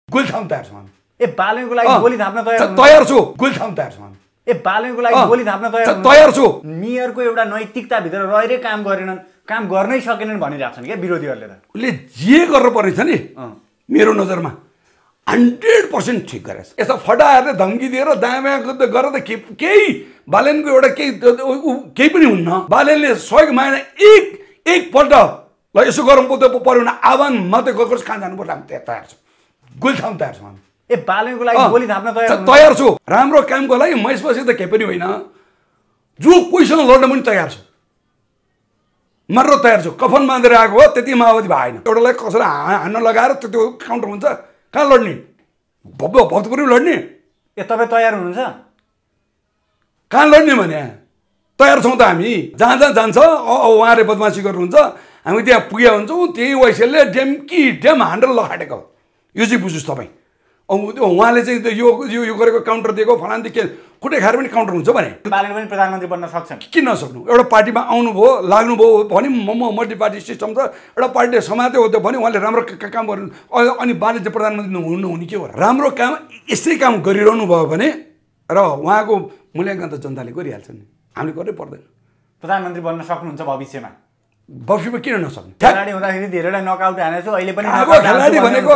गोली थाप्न तयार छौँ हामी। ए बालनको लागि गोली थाप्न तयार छु। गोली थाप्न तयार छौँ हामी। ए बालनको लागि गोली थाप्न तयार छु। मेयरको एउटा नैतिकताभित्र रहेरै काम गरेनन्, काम गर्नै सकेनन् भनिरहेको छन् क्या विरोधीहरूले त। उसले जे गर्नुपर्ने छ नि मेरो नजरमा 100% ठिक गरेछ। यस्तो फटाहरूले धम्की दिएर दायाँ बायाँ गरेर त केही बालेनको एउटा केही पनि हुन्न। बालेनले सहयोग मागेर एकपल्ट ल यसो गरौँ पऱ्यो भने आह्वान मात्रै गर्नुहोस्, कहाँ जानुपर्छ हामी तयार छौँ। गोली थाप्न तयार छौँ हामी। ए बालनको लागि गोली थाप्न तयार छु। राम्रो कामको लागि महेशपछि त केही पनि होइन, जो कोहीसँग लड्न पनि तयार छु, मर्न तयार छु। कफन बाँधेर आएको हो त्यति माओवादी भएन। एउटालाई कसैलाई हान्न लगाएर त्यो काउन्टर हुन्छ, कहाँ लड्ने? भक्तपुरमा लड्ने? ए तपाईँ तयार हुनुहुन्छ? कहाँ लड्ने भने तयार छौँ त हामी। जहाँ जहाँ जान्छ उहाँले बदमासी गर्नुहुन्छ, हामी त्यहाँ पुगेका हुन्छौँ। त्यही वैसेलले ड्याम हान्डल लगाटेको यो चाहिँ बुझ्नुहोस् तपाईँ। उहाँले चाहिँ यो गरेको काउन्टर दिएको फलानदेखि के खुट्टे खाएर पनि काउन्टर हुन्छ भने बालन पनि प्रधानमन्त्री बन्न सक्छन्। किन नसक्नु? एउटा पार्टीमा आउनुभयो लाग्नुभयो भने मल्टी पार्टी सिस्टम छ, एउटा पार्टीले समात्यो हो त्यो भने उहाँले राम्रो काम गर्नु अनि बालन चाहिँ प्रधानमन्त्री नहुने के हो? राम्रो काम यस्तै काम गरिरहनु भयो भने र उहाँको मूल्याङ्कन त जनताले गरिहाल्छ नि, हामीले गर्नै पर्दैन। प्रधानमन्त्री बन्न सक्नुहुन्छ भविष्यमा? भविष्यमा किन नसक्ने? खेलाडी हुँदाखेरि धेरैलाई नकआउट हानेको छु, अहिले पनि खेलाडी भनेको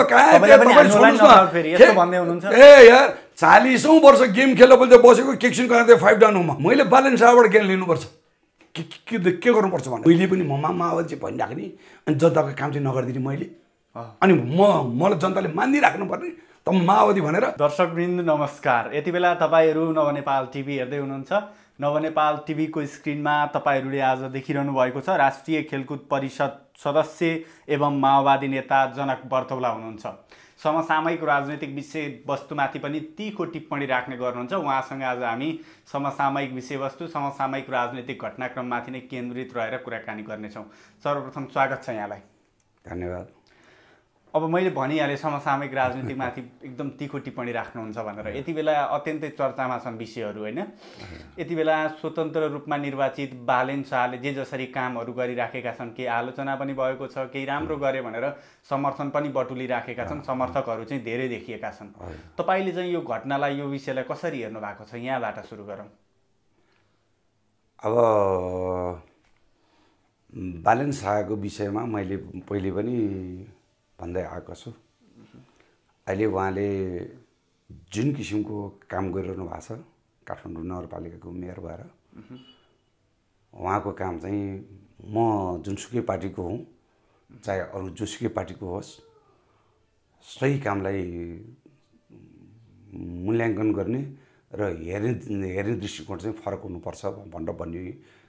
ए यार 40औं वर्ष गेम खेल्न पनि बसेको किक्सिङ गरेर 5 डाउन हो। मैले बालेन शाहबाट गेम लिनुपर्छ के गर्नुपर्छ भने मैले पनि माओवादी चाहिँ भनिराख्ने नि, अनि जनताको काम चाहिँ नगरिदिने मैले, अनि मलाई जनताले मानिदिइराख्नु पर्ने त माओवादी भनेर। दर्शकवृन्द नमस्कार, यति बेला तपाईँहरू नव नेपाल टिभी हेर्दै हुनुहुन्छ। नव नेपाल टिभीको स्क्रिनमा तपाईँहरूले आज देखिरहनु भएको छ राष्ट्रिय खेलकुद परिषद सदस्य एवं माओवादी नेता जनक बर्तौला हुनुहुन्छ। समसामयिक राजनैतिक विषयवस्तुमाथि पनि तीखो टिप्पणी राख्ने गर्नुहुन्छ। उहाँसँग आज हामी समसामयिक विषयवस्तु, समसामयिक राजनैतिक घटनाक्रममाथि नै केन्द्रित रहेर कुराकानी गर्नेछौँ। सर्वप्रथम स्वागत छ यहाँलाई। धन्यवाद। अब मैले भनिहालेँ समसामयिक राजनीतिमाथि एकदम तीखो टिप्पणी राख्नुहुन्छ भनेर। यति बेला अत्यन्तै चर्चामा छन् विषयहरू होइन। यति बेला स्वतन्त्र रूपमा निर्वाचित बालेन शाहले जे जसरी कामहरू गरिराखेका छन्, केही आलोचना पनि भएको छ, केही राम्रो गरे भनेर समर्थन पनि बटुलिराखेका छन्, समर्थकहरू चाहिँ धेरै देखिएका छन्। तपाईँले चाहिँ यो घटनालाई, यो विषयलाई कसरी हेर्नु भएको छ? यहाँबाट सुरु गरौँ। अब बालेन शाहको विषयमा मैले पहिले पनि भन्दै आएको छु। अहिले उहाँले जुन किसिमको काम गरिरहनु भएको छ काठमाडौँ नगरपालिकाको मेयर भएर, उहाँको काम चाहिँ म जुनसुकै पार्टीको हुँ, चाहे अरू जोसुकै पार्टीको होस्, सही कामलाई मूल्याङ्कन गर्ने र हेर्ने दृष्टिकोण चाहिँ फरक हुनुपर्छ भन्ने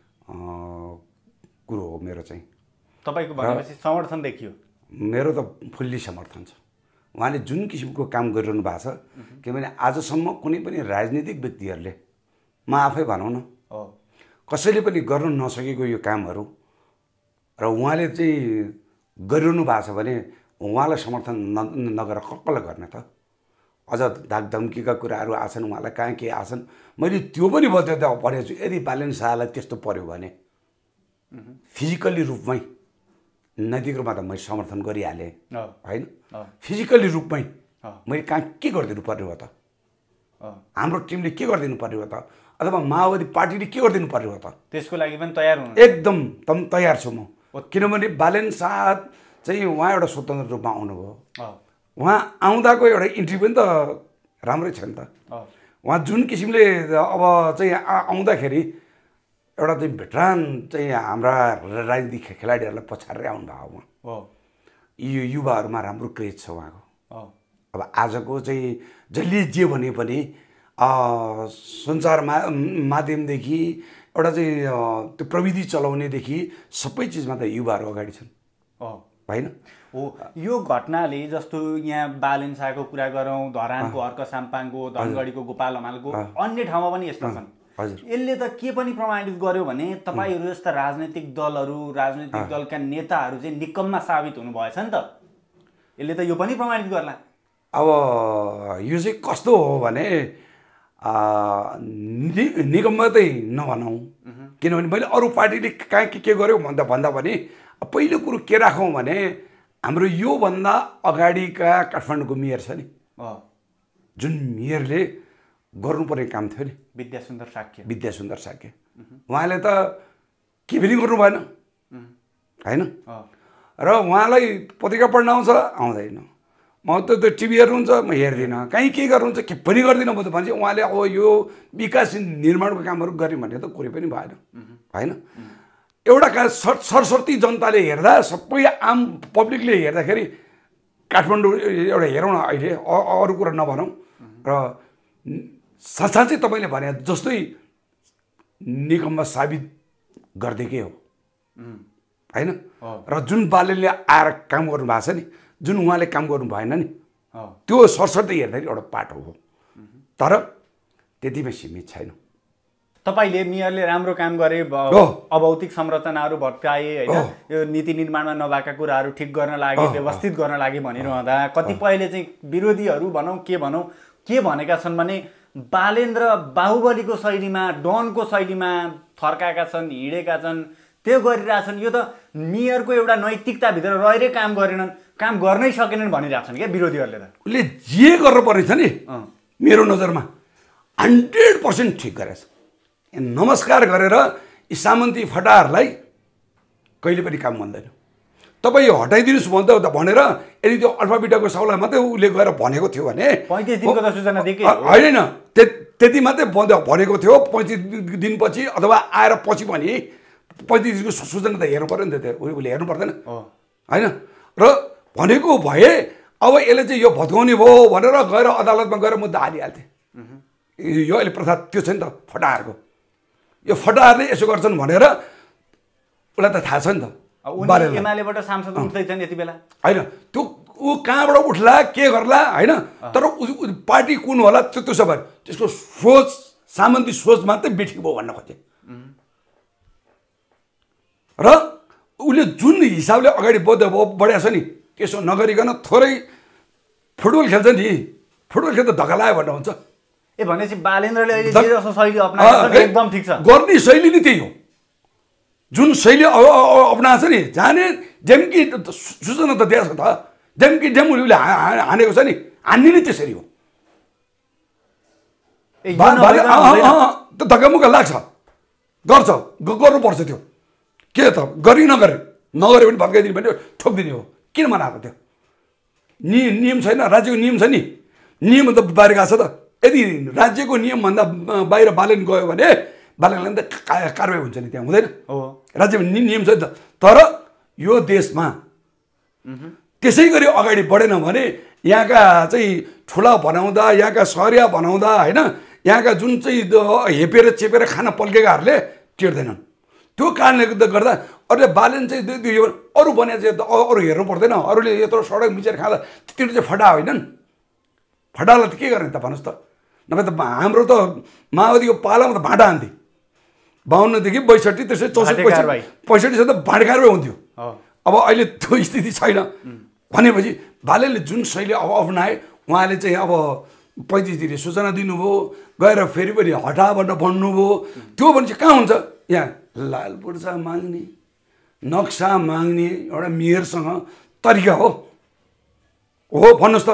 कुरो हो मेरो चाहिँ। तपाईँको भनेपछि समर्थन देखियो? मेरो त फुल्ली समर्थन छ। उहाँले जुन किसिमको काम गरिरहनु भएको छ, किनभने आजसम्म कुनै पनि राजनीतिक व्यक्तिहरूले, म आफै भनौँ न, कसैले पनि गर्न नसकेको यो कामहरू र उहाँले चाहिँ गरिरहनु भएको छ भने उहाँलाई समर्थन नगरेर कसलाई गर्ने त? अझ धमकीका कुराहरू आछन्, उहाँलाई कहाँ के आछन्, मैले त्यो पनि बचाउँदा पढेको छु। यदि बालेन शाहलाई त्यस्तो पर्यो भने फिजिकल्ली रूपमै, नैतिक रूपमा त मैले समर्थन गरिहालेँ होइन, फिजिकल्ली रूपमै मैले कहाँ के गरिदिनु पर्ने हो त? हाम्रो टिमले के गरिदिनु पर्ने हो त? अथवा माओवादी पार्टीले के गरिदिनु पर्ने हो त? त्यसको लागि पनि तयार हुनु? एकदम तयार छु म। किनभने बालेन शाह चाहिँ उहाँ एउटा स्वतन्त्र रूपमा आउनुभयो। उहाँ आउँदाको एउटा इन्ट्री पनि त राम्रै छ नि त। उहाँ जुन किसिमले अब चाहिँ आउँदाखेरि एउटा चाहिँ भेटरान चाहिँ हाम्रा राजनीतिक खेलाडीहरूलाई पछारेर आउनुभयो। उहाँ यो युवाहरूमा राम्रो क्रेज छ उहाँको। अब आजको चाहिँ जसले जे भने पनि सञ्चार माध्यमदेखि एउटा चाहिँ त्यो प्रविधि चलाउनेदेखि सबै चिजमा त युवाहरू अगाडि छन् होइन? हो, यो घटनाले जस्तो यहाँ बालेन शाहको कुरा गरौँ, धरानको हर्क साम्पाङको, धनगढीको गोपाल हमालको, अन्य ठाउँमा पनि यस्ता छन्। यसले त के पनि प्रमाणित गर्यो भने तपाईँहरू जस्ता राजनैतिक दलहरू, राजनैतिक दलका नेताहरू चाहिँ निकम्मा साबित हुनुभएछ नि त। यसले त यो पनि प्रमाणित गर्ला। अब यो चाहिँ कस्तो हो भने निकम्मा चाहिँ नभनौँ, किनभने मैले अरू पार्टीले कहाँ के गर्यो भन्दा पनि पहिलो कुरो के राखौँ भने हाम्रो योभन्दा अगाडिका काठमाडौँको मेयर छ नि, जुन मेयरले गर्नुपर्ने काम थियो नि, विद्यासुन्दर साक्य, उहाँले त के पनि गर्नु भएन होइन। र उहाँलाई पत्रिका पढ्न आउँछ आउँदैन, म त त्यो टिभी हेर्नुहुन्छ म हेर्दिनँ, कहीँ के गर्नुहुन्छ के पनि गर्दिनँ म त भन्छ। उहाँले अब यो विकास निर्माणको कामहरू गऱ्यो भने त कुरै पनि भएन होइन। एउटा सरस्वती जनताले हेर्दा, सबै आम पब्लिकले हेर्दाखेरि काठमाडौँ एउटा हेरौँ न अहिले, अरू कुरा नभनौँ। र साँच्चै तपाईँले भने जस्तै निकम्म साबित गरिदिएकै हो होइन। र जुन बालेनले आएर काम गर्नु भएको छ नि, जुन उहाँले काम गर्नु भएन नि, त्यो सरस्वती हेर्दाखेरि एउटा पाटो हो, तर त्यतिमै सीमित छैन। तपाईँले मेयरले राम्रो काम गरे, अभौतिक संरचनाहरू भत्काए होइन, यो नीति निर्माणमा नभएका कुराहरू ठिक गर्न लागि, व्यवस्थित गर्न लागि भनिरहँदा कतिपयले चाहिँ विरोधीहरू भनौँ के भनेका छन् भने बालेन र बाहुबलीको शैलीमा, डनको शैलीमा थर्काएका छन्, हिँडेका छन्, त्यो गरिरहेछन्। यो त मेयरको एउटा नैतिकताभित्र रहेरै काम गरेनन्, काम गर्नै सकेनन् भनिरहेछन् क्या विरोधीहरूले। त उसले जे गर्नुपर्ने छ नि मेरो नजरमा 100% ठिक गरेछ। नमस्कार गरेर यी सामन्ती फटाहरूलाई कहिले पनि काम भन्दैन। तपाईँ यो हटाइदिनुहोस् भनेर यदि त्यो अल्फाबिटाको साउलाई मात्रै उसले गएर भनेको थियो भने 35 दिनको त सूचना दिएकै होइन, त्यति मात्रै भनेको थियो। 35 दिनपछि अथवा आएर पछि पनि 35 दिनको सूचना त हेर्नु पऱ्यो नि त, उसले हेर्नु पर्दैन होइन। र भनेको भए अब यसले चाहिँ यो भत्काउने भयो भनेर गएर अदालतमा गएर मुद्दा हालिहाल्थे। यो अहिले प्रथा त्यो छ नि त फटाहरूको, यो फटाहरूले यसो गर्छन् भनेर उसलाई त थाहा छ नि त। एमालेबाट सांसद उठ्दैछन् यति बेला होइन, त्यो ऊ कहाँबाट उठ्ला के गर्ला होइन, तर पार्टी कुन होला त्यो सब त्यसको सोच, सामन्ती सोच मात्रै बेठिक भयो भन्न खोजे। र उसले जुन हिसाबले अगाडि बढाएको छ नि, त्यसो नगरिकन थोरै फुटबल खेल्छ नि, फुटबल खेल्दा धक्का लाग्यो भन्ने हुन्छ। भनेपछि बालेन्द्रले अहिले जे जस्तो शैली अपनाएको छ एकदम ठिक छ। गर्ने शैली नै त्यही हो, जुन शैली अपनाएको छ नि, जाने जेमकी सूचना त दिएको छ त, जेमकी जेम उसले हानेको छ नि, हान्ने नै त्यसरी हो। धक्कामुक्का लाग्छ, गर्छ, गर्नुपर्छ त्यो। के त गरे नगरे पनि भत्काइदिने भने ठोकिदिने हो, किन मनाएको त्यो? नियम छैन, राज्यको नियम छ नि, नियम त बाहिर गएको छ त। यदि राज्यको नियमभन्दा बाहिर बालेन गयो भने बालेनलाई त कारवाही हुन्छ नि, त्यहाँ हुँदैन? राज्यमा नियम छ नि त। तर यो देशमा त्यसै गरी अगाडि बढेन भने यहाँका चाहिँ ठुला बनाउँदा, यहाँका सहरिया बनाउँदा होइन, यहाँका जुन चाहिँ हेपेर चेपेर खाना पल्केकाहरूले टिर्दैनन्। त्यो कारणले गर्दा अरूले बालेन चाहिँ अरू बने चाहिँ अरू हेर्नु पर्दैन, अरूले यत्रो सडक मिचेर खाँदा तिनीहरू चाहिँ फटा होइनन्। फटालाई त के गर्ने त भन्नुहोस् त? नभए त हाम्रो त माओवादीको पालामा त भाँडा हान्थे, 52 देखि 62 त्यसै 64 65 त भाँडा कारवाही हुन्थ्यो। अब अहिले त्यो स्थिति छैन भनेपछि बालेनले जुन शैली अब अपनाए, उहाँले चाहिँ अब 35 दिने सूचना दिनुभयो, गएर फेरि पनि हटा भनेर भन्नुभयो। त्यो भने चाहिँ कहाँ हुन्छ? यहाँ लालपुर्जा माग्ने, नक्सा माग्ने एउटा मेयरसँग तरिका हो भन्नुहोस् त?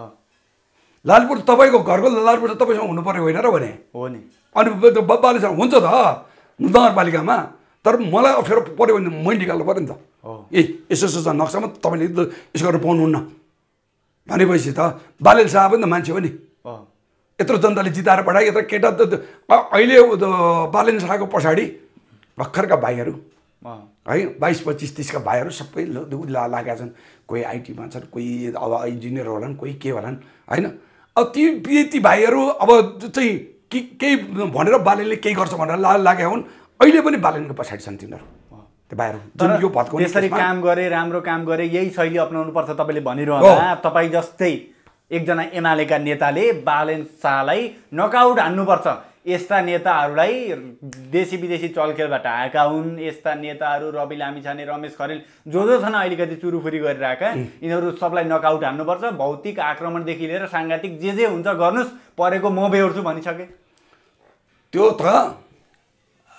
लालपुर तपाईँको घरको लालपुर त तपाईँसँग हुनु पर्यो होइन र भने हो नि। अनि बालेसँग हुन्छ त नगरपालिकामा, तर मलाई अप्ठ्यारो पऱ्यो भने मैले निकाल्नु पऱ्यो नि त। यसो नक्सामा तपाईँले यसो गरेर पाउनुहुन्न भनेपछि त बालेन शाह पनि त मान्छे हो नि, यत्रो जनताले जिताएर पठाए, यत्रो केटा त अहिले बालेन शाहको पछाडि भर्खरका भाइहरू है 22-25 30 का भाइहरू सबै लागेका छन्। कोही आइटीमा छन्, कोही अब इन्जिनियर होलान्, कोही के होलान् होइन। अब ती भाइहरू अब चाहिँ केही भनेर बालेनले केही गर्छ भनेर लागेका हुन्। अहिले पनि बालेनको पछाडि छन् तिनीहरू, त्यो भाइहरू जुन यो भत्काउने त्यसरी काम गरे, राम्रो काम गरे, यही शैली अपनाउनु पर्छ तपाईँले भनिरहँदा, तपाईँ जस्तै एकजना एमालेका नेताले बालेन शाहलाई नकआउट हान्नुपर्छ, यस्ता नेताहरूलाई देशी विदेशी चलखेलबाट आएका हुन्, यस्ता नेताहरू रवि लामिछाने, रमेश खरेल जो छन् अलिकति चुरुफुरी गरिरहेका, यिनीहरू सबलाई नकआउट हान्नुपर्छ। भौतिक आक्रमणदेखि लिएर साङ्घातिक जे हुन्छ गर्नुहोस्, परेको म बेहोर्छु भनिसके। त्यो त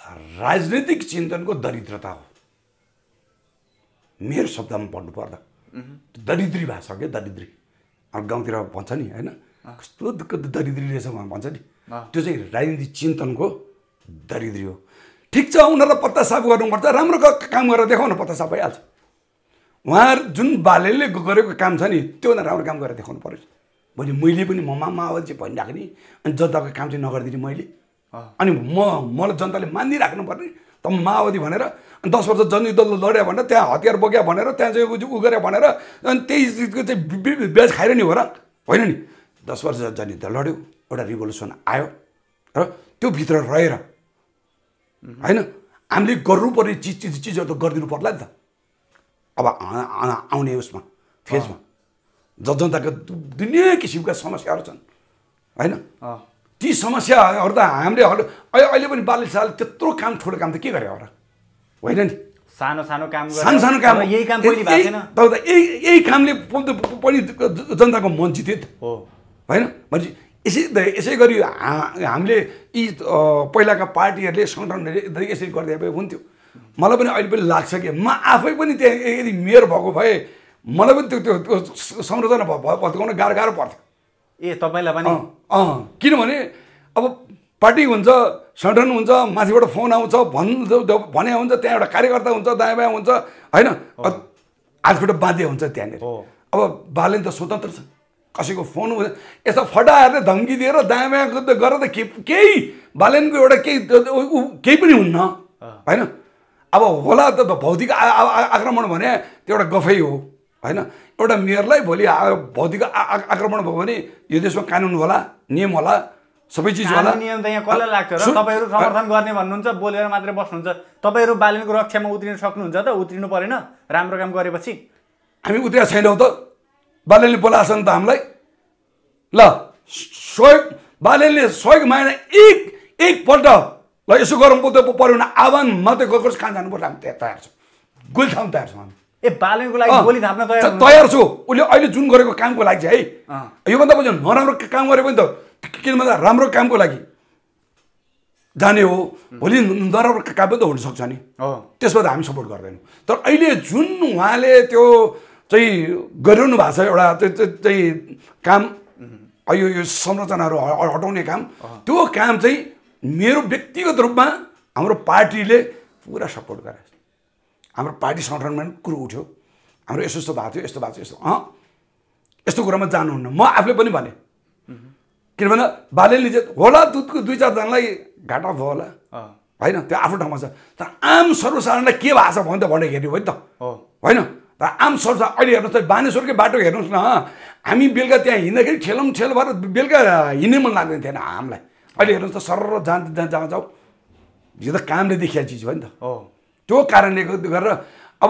राजनीतिक चिन्तनको दरिद्रता हो मेरो शब्दमा भन्नु पर्दा। दरिद्री भाषा के दरिद्री अब गाउँतिर भन्छ नि होइन कस्तो दरिद्री रहेछ भन्छ नि त्यो चाहिँ राजनीतिक चिन्तनको दरिद्री हो ठिक छ उनीहरूलाई पत्ता साफ गर्नुपर्छ राम्रो काम गरेर देखाउन पत्ता साफ भइहाल्छ उहाँहरू जुन बालेले गरेको काम छ नि त्योभन्दा राम्रो काम गरेर देखाउनु पर्छ भने मैले पनि माओवादी चाहिँ भनिराखेँ नि अनि जनताको काम चाहिँ नगरिदिने मैले अनि मलाई जनताले मानिदिइराख्नु पर्ने त माओवादी भनेर 10 वर्ष जनयुद्ध लड्यो भनेर त्यहाँ हतियार बोक्या भनेर त्यहाँ चाहिँ उ गरे भनेर अनि त्यही चिजको चाहिँ ब्याज खाएर नि हो र होइन नि 10 वर्ष जनयुद्ध लड्यो एउटा रिभोल्युसन आयो र त्यो भित्र रहेर होइन हामीले गर्नुपर्ने चिजहरू त गरिदिनु पर्ला नि त अब आउने उसमा फेजमा जनताको दुनियाँ किसिमका समस्याहरू छन् होइन ती समस्याहरू त हामीले अहिले पनि बालन शाहले त्यत्रो काम ठुलो काम त के गरे होला होइन नि सानो काम यही काम पनि भएको छैन तर यही कामले पनि जनताको मन जित्यो त हो होइन भनेपछि यसै गरी हामीले यी पहिलाका पार्टीहरूले सङ्गठनहरूले यसरी गरिदिए भए हुन्थ्यो मलाई पनि अहिले पनि लाग्छ कि म आफै पनि त्यहाँ यदि मेयर भएको भए मलाई पनि त्यो संरचना भत्काउन गाह्रो पर्थ्यो ए तपाईँलाई पनि किनभने अब पार्टी हुन्छ सङ्गठन हुन्छ माथिबाट फोन आउँछ भने हुन्छ त्यहाँ एउटा कार्यकर्ता हुन्छ दायाँ बायाँ हुन्छ होइन आजबाट बाध्य हुन्छ त्यहाँनिर अब बालेन त स्वतन्त्र छ कसैको फोन यस्तो फटाहरूले धम्की दिएर दायाँ बायाँ गरेर त केही बालेनको एउटा केही पनि हुन्न होइन अब होला त भौतिक आक्रमण भने त्यो एउटा गफै हो होइन एउटा मेयरलाई भोलि भौतिक आक्रमण भयो भने यो देशमा कानुन होला नियम होला सबै चिज होला नियम त यहाँ कसलाई लाग्छ र तपाईँहरू समर्थन गर्ने भन्नुहुन्छ बोलेर मात्रै बस्नुहुन्छ तपाईँहरू बालेनको रक्षामा उत्रिन सक्नुहुन्छ त उत्रिनु परेन राम्रो काम गरेपछि हामी उत्रिया छैनौँ त बालेनले बोलाएको छ नि त हामीलाई ल बालेनले सहयोग मागेर एकपल्ट ल यसो गरौँ पऱ्यो भने आह्वान मात्रै गर्छ कहाँ जानुपर्छ हामी तयार छौँ गोली थाप्न तयार छौँ हामी ए बालेनको लागि गोली थाप्न तयार छु उसले अहिले जुन गरेको कामको लागि चाहिँ है योभन्दा पछि नराम्रो काम गरे पनि त किन भन्दा राम्रो कामको लागि जाने हो भोलि नराम्रो काम पनि त हुनसक्छ नि त्यसमा त हामी सपोर्ट गर्दैनौँ तर अहिले जुन उहाँले त्यो चाहिँ गरिरहनु भएको छ एउटा चाहिँ काम यो संरचनाहरू हटाउने काम त्यो काम चाहिँ मेरो व्यक्तिगत रूपमा हाम्रो पार्टीले पुरा सपोर्ट गरे हाम्रो पार्टी सङ्गठनमा पनि कुरो उठ्यो हाम्रो यस्तो भएको थियो यस्तो भएको थियो यस्तो कुरामा जानुहुन्न म आफूले पनि भने किनभने बालेनले चाहिँ होला दुधको 2-4जनालाई घाटा भयो होला होइन त्यो आफ्नो ठाउँमा छ तर आम सर्वसाधारणलाई के भएको छ भने त भनेर हेर्नु हो नि त होइन तर आम सर्वसाधारण अहिले हेर्नुहोस् त बानेश्वरकै बाटो हेर्नुहोस् न हामी बेलुका त्यहाँ हिँड्दाखेरि ठेल भएर बेलुका हिँड्नै मन लाग्दैन थिएन हामीलाई अहिले हेर्नुहोस् त सरर जहाँ जाऊ यो त कामले देखिया चिज हो नि त त्यो कारणले गरेर अब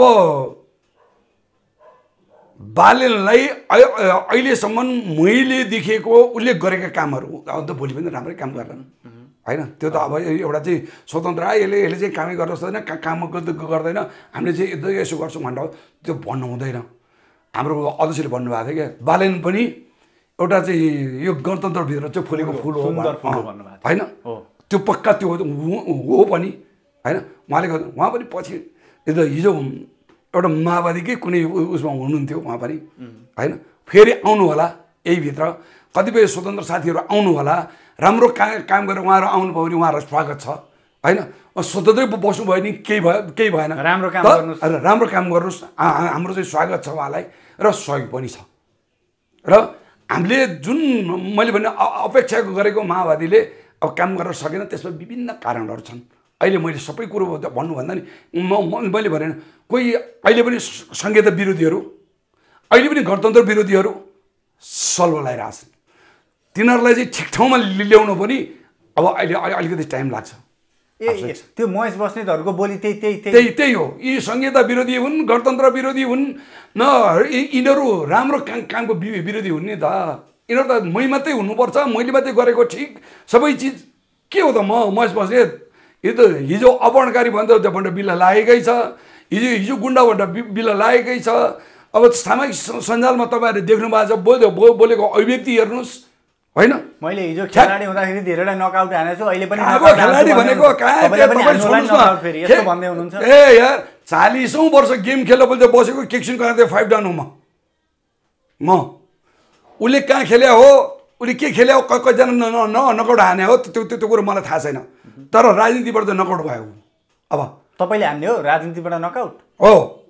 बालेनलाई अहिलेसम्म मैले देखेको उसले गरेका कामहरू अब त भोलि पनि राम्रै काम गर्दैन होइन त्यो त अब एउटा चाहिँ स्वतन्त्र यसले चाहिँ कामै गर्न सक्दैन काम गर्दैन हामीले चाहिँ यसो गर्छौँ भनेर त्यो भन्नु हुँदैन हाम्रो अध्यक्षले भन्नुभएको थियो क्या बालेन पनि एउटा चाहिँ यो गणतन्त्रभित्र चाहिँ फुलेको फुल हो होइन त्यो पक्का त्यो हो पनि होइन उहाँ पनि पछि हिजो एउटा माओवादीकै कुनै उसमा हुनुहुन्थ्यो उहाँ पनि होइन फेरि आउनु होला यही भित्र कतिपय स्वतन्त्र साथीहरू आउनु होला राम्रो काम गरेर उहाँहरू आउनुभयो भने उहाँहरूलाई स्वागत छ होइन स्वतन्त्रै बस्नुभयो नि केही भएन राम्रो काम गर्नुहोस् हाम्रो चाहिँ स्वागत छ उहाँलाई र सहयोग पनि छ र हामीले जुन मैले भने अपेक्षा गरेको माओवादीले अब काम गर्न सकेन त्यसमा विभिन्न कारणहरू छन् अहिले मैले सबै कुरो भन्नुभन्दा नि मैले भनेन कोही अहिले पनि सङ्केत विरोधीहरू अहिले पनि गणतन्त्र विरोधीहरू सल्भ लगाइरहेछन् तिनीहरूलाई चाहिँ ठिक ठाउँमा ल्याउनु पनि अब अहिले अलिकति टाइम लाग्छ त्यो महेश बस्नेतहरूको बोली त्यही हो यी संहिता विरोधी हुन् गणतन्त्र विरोधी हुन् न यिनीहरू राम्रो कामको विरोधी हुन् नि त यिनीहरू त मै मात्रै हुनुपर्छ मैले मात्रै गरेको ठिक सबै चिज के हो त महेश बस्नेत यो त हिजो अपहरणकारी भन्दा त्यहाँबाट बिल्ला लागेकै छ हिजो गुन्डाबाट बिल्ला लागेकै छ अब सामाजिक सञ्जालमा तपाईँहरूले देख्नु भएको छ बोलेको अभिव्यक्ति हेर्नुहोस् होइन मैले हिजो खेलाडी हुँदाखेरि धेरैवटा नकआउट हानेको छु अहिले पनि खेलाडी भनेको ए यार 40औं वर्ष गेम खेल्दा बोल्दा बसेको किक्सन कराउँदै 5 डाउन हो म उसले कहाँ खेल्या हो उसले के खेल्या हो कतिजना नकआउट हाने हो त्यो कुरो मलाई थाहा छैन तर राजनीतिबाट त नकआउट भयो अब तपाईँले हान्ने हो राजनीतिबाट नकआउट हो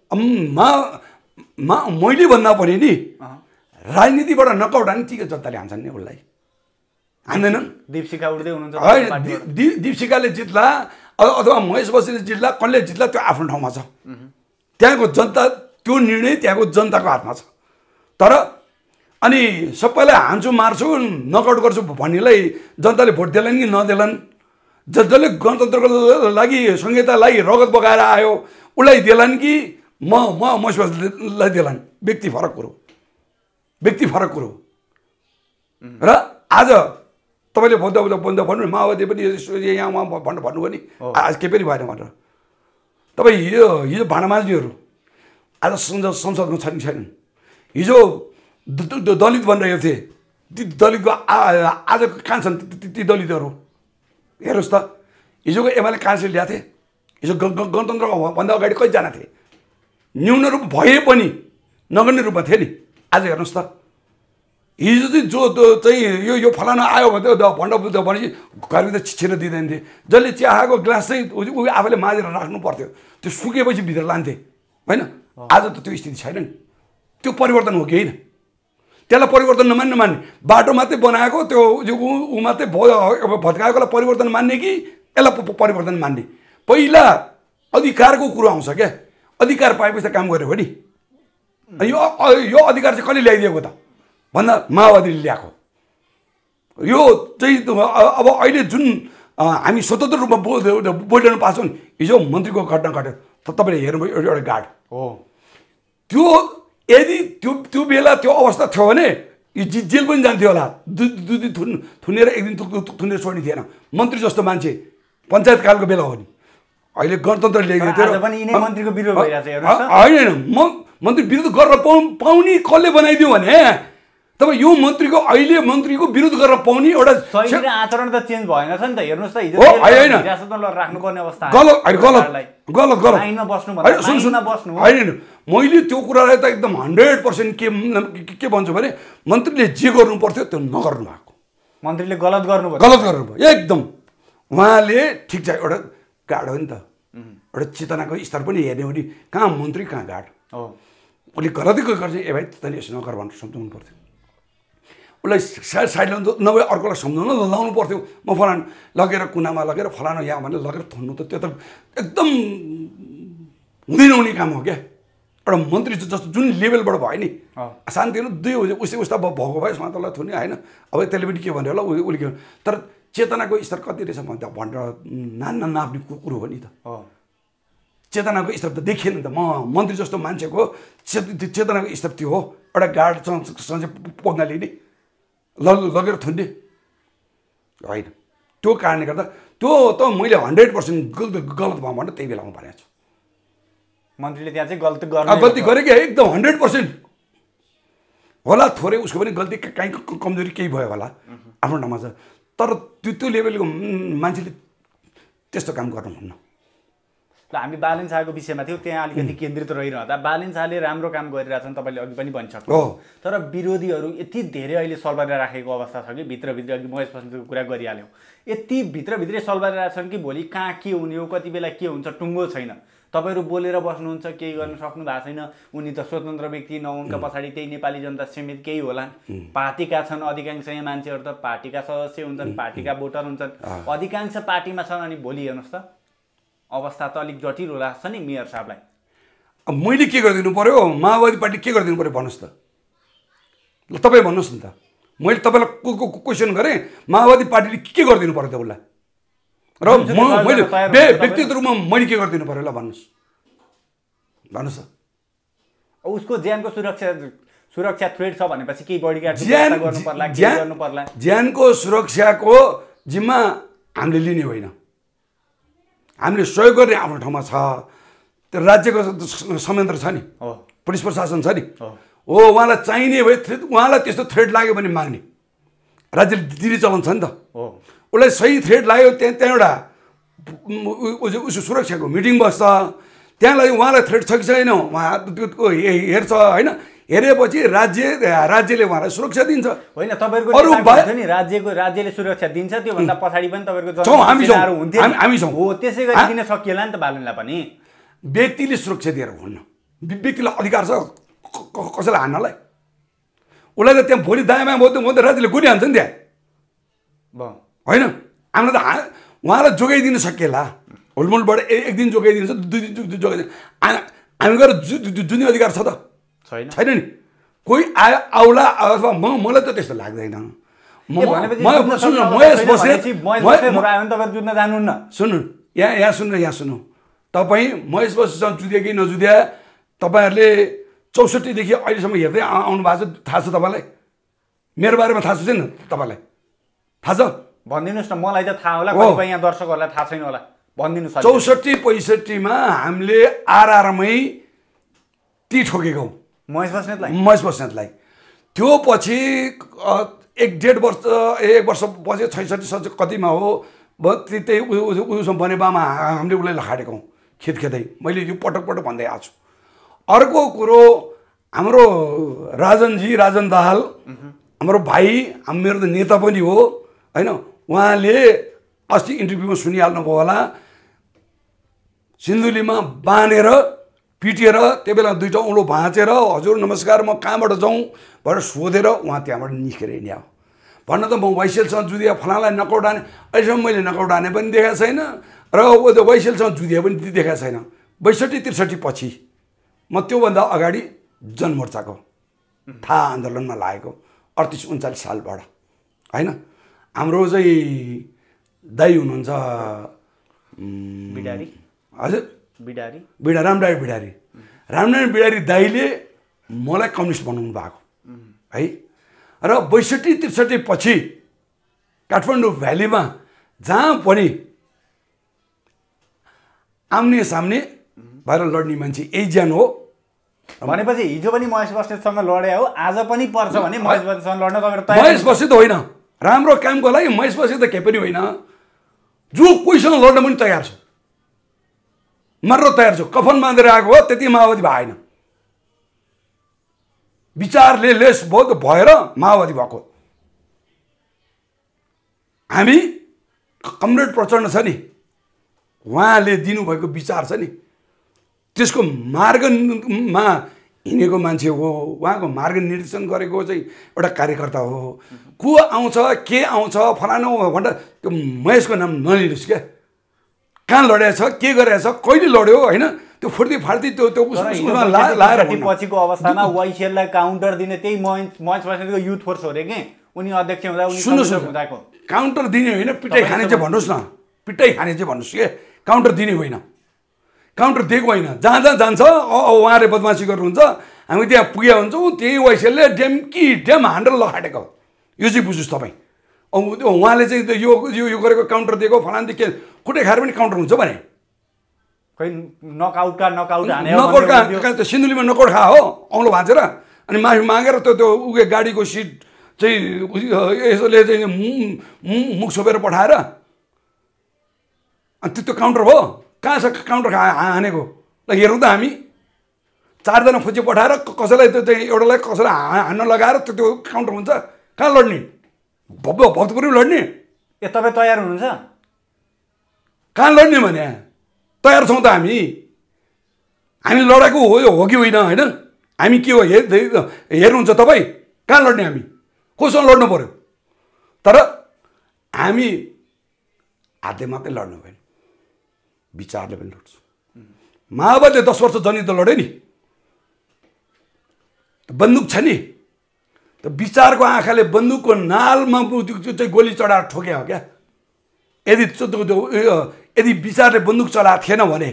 मैले भन्दा पनि नि राजनीतिबाट नकआउट हाने ठिकै जनताले हान्छन् नि उसलाई हान्दैनन् दीपशिखा उड्दै हुनुहुन्छ होइन दीपशिखाले जित्ला अथवा महेश बस्तीले जित्ला कसले जित्ला त्यो आफ्नो ठाउँमा छ त्यहाँको जनता त्यो निर्णय त्यहाँको जनताको हातमा छ तर अनि सबैलाई हान्छु मार्छु नकआउट गर्छु भन्नेलाई जनताले भोट देलान् कि नदेलान् जसले गणतन्त्रको लागि संहिताको लागि रगत बगाएर आयो उसलाई देलान् कि महेश बस्तीलाई देलान् व्यक्ति फरक कुरो र आज तपाईँले भन्दा भन्नु माओवादी पनि यहाँ उहाँ भन्नुभयो नि आज केही पनि भएन भनेर तपाईँ हिजो भाँडा माझ्नेहरू आज संसदमा छन् छैनन् हिजो दलित भनिरहेको थिए ती दलितको आज कहाँ छन् ती दलितहरू हेर्नुहोस् त हिजोको एमाले कहाँसम्म ल्याएको थिए हिजो गणतन्त्रको भन्दा अगाडि कतिजना थिए न्यून रूप भए पनि नगर्ने रूपमा थिए नि आज हेर्नुहोस् त हिजो चाहिँ जो चाहिँ यो फलाना आयो भने भण्ड भनेपछि घरभित्र छिरेर दिँदैन थिए जसले चियाको ग्लास चाहिँ ऊ आफूले माझेर राख्नु पर्थ्यो त्यो सुकेपछि भित्र लान्थे होइन आज त त्यो स्थिति छैन नि त्यो परिवर्तन हो कि होइन त्यसलाई परिवर्तन नमान्ने बाटो मात्रै बनाएको त्यो ऊ मात्रै भत्काएकोलाई परिवर्तन मान्ने कि यसलाई परिवर्तन मान्ने पहिला अधिकारको कुरो आउँछ क्या अधिकार पाएपछि त काम गर्यो भने यो अधिकार चाहिँ कसले ल्याइदिएको त भन्दा माओवादीले ल्याएको यो चाहिँ अब अहिले जुन हामी स्वतन्त्र रूपमा बोल्न पाउँछौँ नि हिजो मन्त्रीको घटना घट्यो तपाईँले हेर्नुभयो एउटा गार्ड हो त्यो यदि त्यो बेला त्यो अवस्था थियो भने जेल पनि जान्थ्यो होला दुई दिन थुनेर एक दिन थुनेर छोड्ने थिएन मन्त्री जस्तो मान्छे पञ्चायत कालको बेला हो नि अहिले गणतन्त्र ल्याइदियो होइन मन्त्री विरोध गरेर पाउने कसले बनाइदियो भने तपाईँ यो मन्त्रीको अहिले मन्त्रीको विरोध गरेर पाउने एउटा आचरण त चेन्ज भएन छ नि त हेर्नुहोस् त हिजो हिरासतमा राख्नुपर्ने अवस्था गलत होइन मैले त्यो कुरालाई त एकदम 100% के भन्छु भने मन्त्रीले जे गर्नु पर्थ्यो त्यो नगर्नु भएको मन्त्रीले गलत गर्नुभयो एकदम उहाँले ठिक छ एउटा गार्ड हो नि त एउटा चेतनाको स्तर पनि हेर्ने हो नि कहाँ मन्त्री कहाँ गार्ड हो उसले गलती गर्छ ए भाइ तैँले यसो नगर भनेर सम्झाउनु पर्थ्यो उसलाई साइड नभए अर्कोलाई सम्झाउन लाउनु पर्थ्यो म फलानु लगेर कुनामा लगेर फलानु यहाँ भनेर लगेर थुन्नु त त्यो त एकदम हुँदै नहुने काम हो क्या एउटा मन्त्री जस्तो जुन लेभलबाट भयो नि शान्ति दुई उस्ता भएको भए समातलाई थुने होइन अब त्यसले पनि के भन्यो होला उसले के तर चेतनाको स्तर कति रहेछ भनेर नाप्ने कुरो हो नि त चेतनाको स्तर त देखिएन नि त म मन्त्री जस्तो मान्छेको चेतनाको स्तर त्यो हो एउटा गार्डसँग पोख्न लिने लगेर थुन्ने होइन त्यो कारणले गर्दा त्यो त मैले 100% गलत भयो भनेर त्यही बेलामा भनेको छु मन्त्रीले त्यहाँ चाहिँ गल्ती गरे क्या एकदम 100% होला थोरै उसको पनि गल्ती काहीँ कमजोरी केही भयो होला आफ्नो ठाउँमा छ तर त्यो लेभलको मान्छेले त्यस्तो काम गर्नुहुन्न ल हामी बालेन शाहको विषयमा थियो त्यहाँ अलिकति केन्द्रित रहिरहँदा बालेन शाहले राम्रो काम गरिरहेछन् तपाईँले अघि पनि भनिसक्नु तर विरोधीहरू यति धेरै अहिले सल्बाएर राखेको अवस्था छ कि भित्रभित्र अघि महेश बस्नेतको कुरा गरिहाल्यौँ यति भित्रभित्रै सल्बाएर राखेछन् कि भोलि कहाँ के हुने हो कति बेला के हुन्छ टुङ्गो छैन तपाईँहरू बोलेर बस्नुहुन्छ केही गर्न सक्नु भएको छैन उनी त स्वतन्त्र व्यक्ति न उनका पछाडि त्यही नेपाली जनता समेत केही होला पार्टीका छन् अधिकांश यहाँ मान्छेहरू त पार्टीका सदस्य हुन्छन् पार्टीका भोटर हुन्छन् अधिकांश पार्टीमा छन् अनि भोलि हेर्नुहोस् त अवस्था त अलिक जटिल होला छ नि मेयर साहबलाई अब मैले के गरिदिनु पर्यो माओवादी पार्टी के गरिदिनु पर्यो भन्नुहोस् त ल तपाईँ भन्नुहोस् न त मैले तपाईँलाई क्वेसन गरेँ माओवादी पार्टीले के गरिदिनु पर्यो त उसलाई र मैले व्यक्तिगत रूपमा मैले के गरिदिनु पर्यो ल भन्नुहोस् उसको ज्यानको सुरक्षा थ्रेड छ भनेपछि केही बडीगार्ड गर्नु पर्ला के गर्नु पर्ला ज्यानको सुरक्षाको जिम्मा हामीले लिने होइन हामीले सहयोग गर्ने आफ्नो ठाउँमा छ त्यो राज्यको संयन्त्र छ नि पुलिस प्रशासन छ नि हो उहाँलाई चाहिने भए उहाँलाई त्यस्तो थ्रेड लाग्यो भने माग्ने राज्यले दिने चलन छ नि त उसलाई सही थ्रेड लाग्यो त्यहाँ एउटा उसको सुरक्षाको मिटिङ बस्छ त्यहाँलाई उहाँलाई थ्रेट छ कि छैन उहाँ त्यो हेर्छ होइन हेरेपछि राज्यले उहाँलाई सुरक्षा दिन्छ होइन तपाईहरुको नि राज्यले सुरक्षा दिन्छ त्यो भन्दा पछाडी पनि तपाईहरुको जनसेनाहरु हुन्थे हामी छौं हो त्यसै गरी दिन सकिएला नि त बालनलाई पनि व्यक्तिले सुरक्षा दिएर हुन्न व्यक्तिलाई अधिकार छ कसैलाई हान्नलाई उलाई त त्यहाँ भोलि दायाँ बायाँ म त राज्यले गोली हान्छ नि त्यहाँ होइन हामीलाई त उहाँलाई जोगाइदिन सकिएला हुलमुलबाट एक दिन जोगाइदिन्छ 2 दिन जोगाइदिन्छ हामी गएर जुने अधिकार छ त छैन नि कोही आउला अथवा मलाई त त्यस्तो लाग्दैन सुन्नु यहाँ सुन्नु तपाईँ महेश बस्तीसँग जुधे कि नजुध्या तपाईँहरूले 64 देखि अहिलेसम्म हेर्दै आउनु भएको छ थाहा छ तपाईँलाई मेरो बारेमा थाहा छैन तपाईँलाई थाहा छ भनिदिनुहोस् न मलाई त थाहा होला कतिपय यहाँ दर्शकहरूलाई थाहा छैन होला भनिदिनुहोस् 64-65 मा हामीले आरआरमै ती ठोकेको महेश बस्नेतलाई त्यो पछि 1.5 वर्ष 1 वर्ष पछि 66 कतिमा हो त्यही उसँग बनेबामा हामीले उसलाई लखाडेको खेतै मैले यो पटक भन्दै आएको छु अर्को कुरो हाम्रो राजन दाहाल हाम्रो भाइ मेरो त नेता पनि हो हैन उहाँले अस्ति इन्टरभ्यूमा सुनिहाल्नुभयो होला सिन्धुलीमा बानेर पिटेर त्यो बेला 2टा औँलो भाँचेर हजुर नमस्कार म कहाँबाट जाउँ भनेर सोधेर उहाँ त्यहाँबाट निस्केर हिँड्यो भन्न त म वाइसेलसँग जुधिया फलानालाई नकआउट हाने अहिलेसम्म मैले नकआउट हाने पनि देखाएको छैन र वाइसेलसँग जुधिया पनि देखाएको छैन 62-63 पछि म त्योभन्दा अगाडि जनमोर्चाको थाहा आन्दोलनमा लागेको 38-39 सालबाट होइन हाम्रो चाहिँ दाइ हुनुहुन्छ बिडारी हजुर रामनारायण बिडारी दाइले मलाई कम्युनिस्ट बनाउनु भएको है र 62-63 पछि काठमाडौँ भ्यालीमा जहाँ पनि आम्ने सामने भएर लड्ने मान्छे एकजना हो भनेपछि हिजो पनि महेश बस्नेतसँग लडे हो आज पनि पर्छ भने महेश बस्नेतसँग लड्न तपाईहरु तयार महेश बस्नेत होइन राम्रो कामको लागि महेश बस्नेत त के पनि होइन जो कोहीसँग लड्न पनि तयार छ मर्न तयार छु कफन बाँधेर आएको हो त्यति माओवादी भएन विचारले लेस बहुत भएर माओवादी भएको हामी कमरेड प्रचण्ड छ नि उहाँले दिनुभएको विचार छ नि त्यसको मार्गमा हिँडेको मान्छे हो उहाँको मार्ग निर्देशन गरेको चाहिँ एउटा कार्यकर्ता हो को आउँछ के आउँछ फलानु भनेर त्यो महेशको नाम नलिनुहोस् क्या कहाँ लडेछ के गरेछ कहिले लड्यो होइन त्यो फुर्ती फाल्ती त्यो उसमा लाएर पछिको अवस्थामा वाइसेललाई काउन्टर दिने त्यही महेश बस्नेतको युथ फोर्स हो रे के उनी अध्यक्ष हुँदा उनी सुन्नुको काउन्टर दिने होइन पिटाइ खाने चाहिँ भन्नुहोस् न पिटाइ खाने चाहिँ भन्नुहोस् के काउन्टर दिने होइन काउन्टर दिएको होइन जहाँ जान्छ उहाँले बदमासी गर्नुहुन्छ हामी त्यहाँ पुगेका हुन्छौँ त्यही वाइसेलले ड्याम हान्डर लखाटेको यो चाहिँ बुझ्नुहोस् तपाईँ उहाँले चाहिँ यो गरेको काउन्टर दिएको फलान के खुट्टे खाएर पनि काउन्टर हुन्छ भने खै नकआउट हाने नकआउट सिन्धुलीमा नकआउट खा हो औँलो भाँचेर अनि माफी मागेर त्यो उगे गाडीको सिट चाहिँ यसले चाहिँ मुख छोपेर पठाएर अनि त्यो काउन्टर हो कहाँ छ काउन्टर हानेको ल हेरौँ त हामी 4 जना फुच्ची पठाएर कसैलाई त्यो चाहिँ एउटालाई कसैलाई हान्न लगाएर त्यो काउन्टर हुन्छ कहाँ लड्ने भक्तपुरमा लड्ने ए तपाईँ तयार हुनुहुन्छ कहाँ लड्ने भने तयार छौँ त हामी लडाएको हो कि होइन होइन हामी के हो हेर्नुहुन्छ तपाईँ कहाँ लड्ने हामी कोसँग लड्नु पर्यो तर हामी हातले मात्रै लड्नु भएन विचारले पनि लड्छु माओवादीले 10 वर्ष जनयुद्ध लड्यो नि बन्दुक छ नि त विचारको आँखाले बन्दुकको नालमा चाहिँ गोली चढाएर ठोक्या हो क्या यदि विचारले बन्दुक चलाएको थिएन भने